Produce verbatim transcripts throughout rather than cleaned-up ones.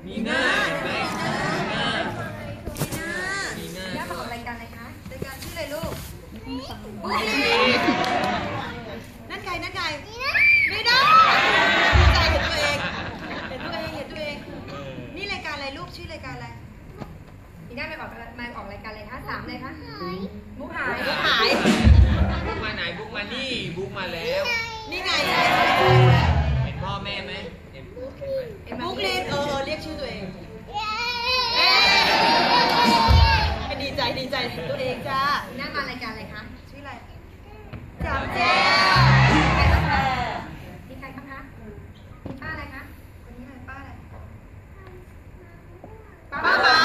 มีหน้าไหมมีหน้ามีหน้าย่ามาออกรายการอะไรคะรายการชื่ออะไรลูกนั่นไก่นั่นไก่ไม่ได้ใจเห็นตัวเองเห็นตัวเองเห็นตัวเองนี่รายการอะไรลูกชื่อรายการอะไรมีหน้ามาออกมาออกรายการอะไรคะสามเลยคะมุกหายมุกหายบุ๊กมาไหนบุ๊กมานี่บุ๊กมาแล้วนี่ไงเห็นพ่อแม่ไหมเห็นบุ๊กเห็นไหมบุ๊กเรียนเออเรียกชื่อตัวเองดีใจดีใจตัวเองจ้าหน้ามารายการอะไรคะชื่ออะไรจับแจ้มีใครบ้างคะมีป้าอะไรคะคนนี้อะไรป้าอะไรป้าป้าป้า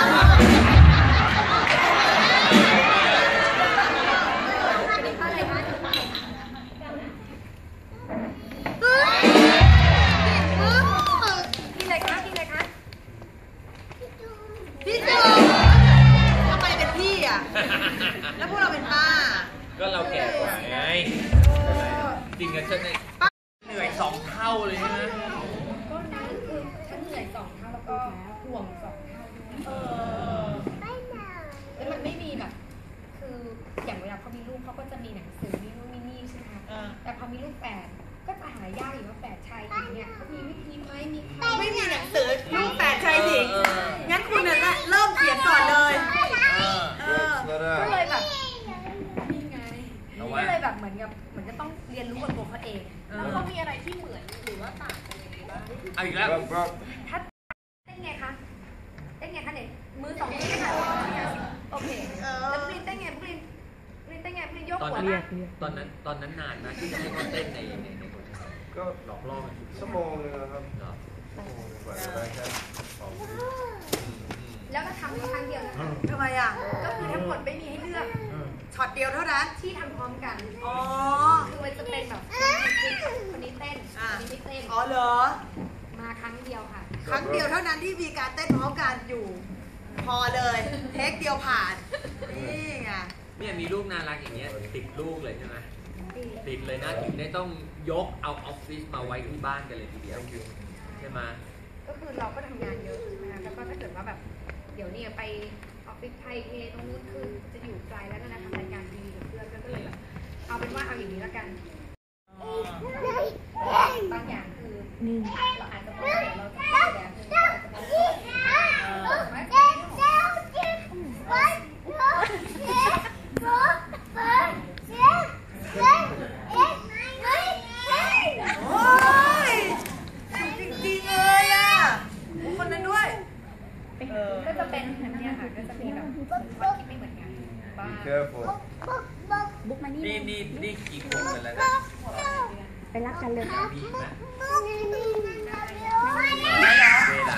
คนนี้ป้าอะไรคะพี่อะไรคะพี่อะไรคะพี่จูทำไมเป็นพี่อ่ะแล้วพวกเราเป็นป้าก็เราแก่กว่าไงจริงกันฉันเนี่ยเหนื่อยสองเท่าเลยนะก็นั่นคือฉันเหนื่อยสองเท่าแล้วก็ห่วงสองเท่าด้วยเออแล้วมันไม่มีแบบคืออย่างเวลาเขามีลูกเขาก็จะมีหนังสือมีนู่นมีนี่ใช่ไหมคะแต่พอมีลูกแฝดก็จะหายากอยู่ว่าแฝดชายหญิงเนี่ยเขามีวิธีไหมมีใครไม่มีหนังสือลูกแฝดชายหญิงงั้นคุณเนี่ยเริ่มเขียนก่อนเลยก็เลยแบบนี่ไงก็เลยแบบเหมือนกับเหมือนจะต้องเรียนรู้กับตัวเขาเองแล้วเขามีอะไรที่เหมือนหรือว่าต่างกันยังไงบ้างเอาอีกแล้วถ้าเต้นไงคะเต้นไงคะเนี่ยมือสองมือค่ะโอเคแล้วพลินเต้นไงพลินพลินเต้นไงพลินยกหัวนะตอนนั้นตอนนั้นนานนะที่ให้เขาเต้นในในในก็หลอกล่อชั่วโมงนึงนะครับชั่วโมงนึงกว่าจะได้แค่สองแล้วก็ทำแค่ครั้งเดียวนะคะทำไมอ่ะก็คือทั้งหมดไม่มีให้เลือกช็อตเดียวเท่านั้นที่ทำพร้อมกันอ๋อคือมันจะเป็นแบบคนนี้เต้นคนนี้ไม่เต้นอ๋อเหรอมาครั้งเดียวค่ะครั้งเดียวเท่านั้นที่มีการเต้นพร้อมกันอยู่พอเลยเทคเดียวผ่านนี่ไงเนี่ยมีลูกน่ารักอย่างเงี้ยติดลูกเลยใช่ไหมติดเลยนะถึงได้ต้องยกเอาออฟฟิศมาไว้ที่บ้านกันเลยทีเดียวใช่ไหมก็คือเราก็ทำงานเยอะใช่ไหมแล้วก็ถ้าเกิดว่าแบบเดี๋ยวนี้ไปออฟฟิศไทยเทตรงนู้นคือจะอยู่ไกลแล้วก็นะทำรายการดีกับเพื่อนก็เลยแบบเอาเป็นว่าเอาอย่างนี้แล้วกันบางอย่างคือเราอาจจะมองเราจะแบบนึงเราจะมองไม่ใช่โอ้ยจริงๆเลยอ่ะคนนั้นด้วยก็จะเป็นแบบนี้ค่ะก็จะมีแบบความคิดไม่เหมือนกันบ้างบุ๊กมานี่นี่นี่นี่กี่คนกันแล้วนะไปรักกันเลยมีไหมเวลา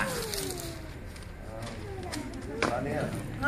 ตอนนี้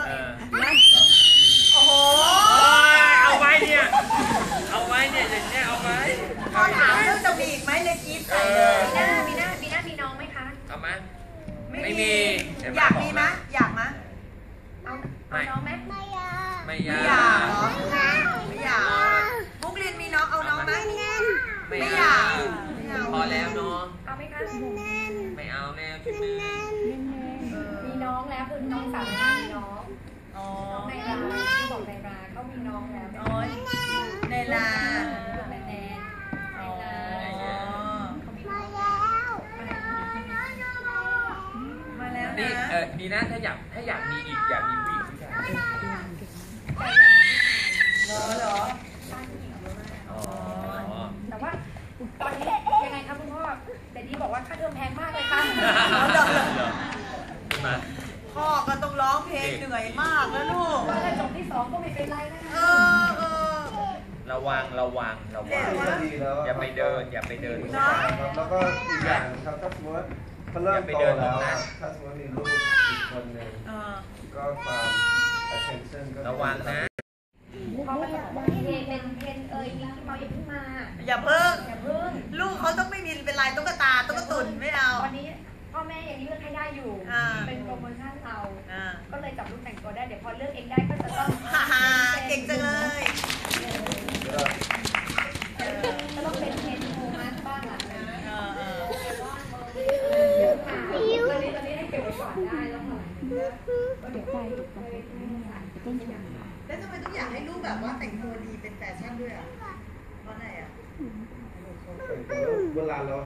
โอ้โหเอาไว้เนี่ยเอาไว้เนี่ยเด็กเนี่ยเอาไว้พอถามเรื่องจะมีอีกไหมเลยคิดใส่เลยมีหน้ามีหน้ามีน้องไหมคะเอามาไม่มีอยากมีไหมอยากไหมเอาเอาน้องไหมไม่อยากไม่อยากเหรอไม่อยากบุ๊กลินมีน้องเอาน้องไหมไม่อยากพอแล้วเนาะเอาไหมคะไม่เอาแล้วชุดนึงมีน้องแล้วคือน้องสาวมีน้องน้องในราที่บอกในราเขามีน้องแล้วโอ้ยในราแนนแนนในราเขามีมาแล้วมาแล้วนี่เออดีนะถ้าอยากถ้าอยากมีอีกอยากมีผู้หญิงผู้ชายเหรอเหรอแต่ว่าตอนนี้ยังไงครับคุณพ่อแต่ดีบอกว่าค่าเทอมแพงมากเลยค่ะพ่อก็ต้องร้องเพลงเหนื่อยมากแล้วลูกถ้าจบที่สองก็ไม่เป็นไรนะคะเออเออระวังระวังระวังอย่าไปเดินอย่าไปเดินแล้วก็อีกอย่างครับถ้าสมมติเขาเริ่มโตแล้วถ้าสมมติมีลูกอีกคนหนึ่งก็ความ attention ก็ระวังนะพอมาจากเพนเป็นเพนเอ่ยมีที่มาอย่าเพิ่งมาอย่าเพิ่งอย่าเพิ่งลูกเขาต้องไม่มีเป็นลายตุ๊กตาตุ๊กตุ่นไม่เอาวันนี้พ่อแม่ยังเลือกให้ได้อยู่เป็นโปรโมชั่นเราก็เลยจับลูกแต่งตัวได้เดี๋ยวพอเลือกเองได้ก็จะต้องเก่งจังเลยก็ต้องเป็นเพนโฮมัสบ้างล่ะนะเยอะค่ะตอนนี้ตอนนี้ให้เก็บไว้ก่อนแล้วทำไมต้องอยากให้ลูกแบบว่าแต่งตัวดีเป็นแฟชั่นด้วยอ่ะเพราะอะไรอ่ะเวลาเรา